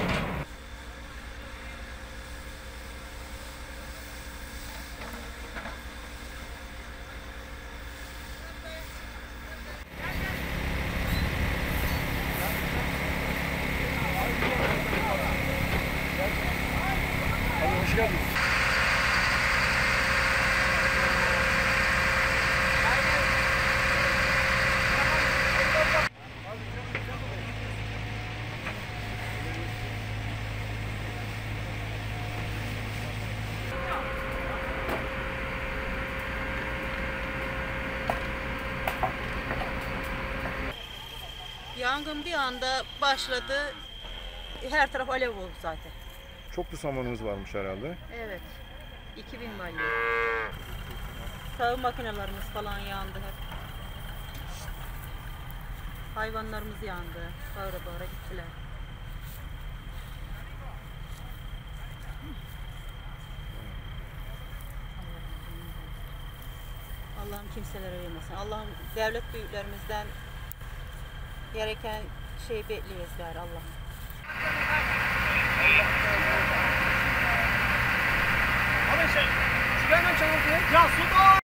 Hoş geldiniz. Yangın bir anda başladı. Her taraf alev oldu zaten. Çoklu samanınız varmış herhalde. Evet. 2000 balya. Sağım makinelerimiz falan yandı hep. Hayvanlarımız yandı. Bağıra bağıra gittiler. Allah'ım kimselere vermesin. Allah'ım devlet büyüklerimizden gereken şey bekliyoruz gari Allah'ım. Abi şey, şu hemen çanaltıya. Ya su da